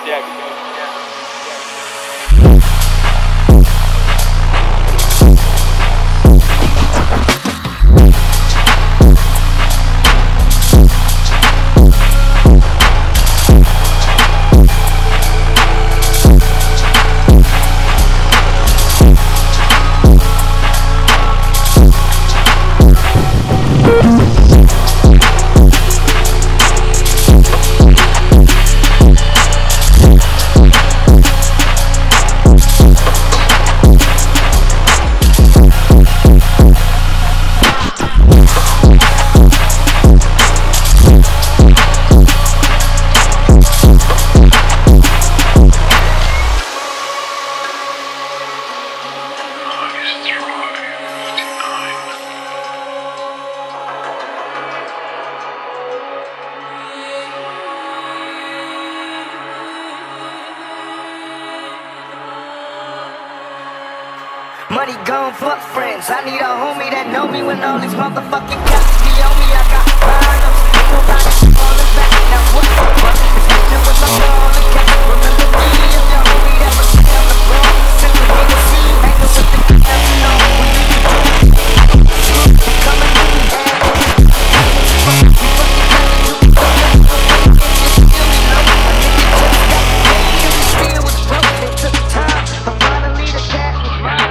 Money gone, fuck friends. I need a homie that know me when all these motherfucking cops be on me. I got problems, ain't nobody falling back. Now what the fuck is happening with my ball and cat? Remember me, I'm your homie that was down the road. Send me to see, ain't no such thing as no. We need to do it. They coming to me, and we fucking got to do it. You feel me, no? A nigga just got paid and the steel was broke. It took time, but finally the cat was mine.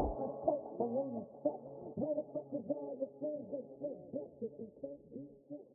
Where the fuck is all the things that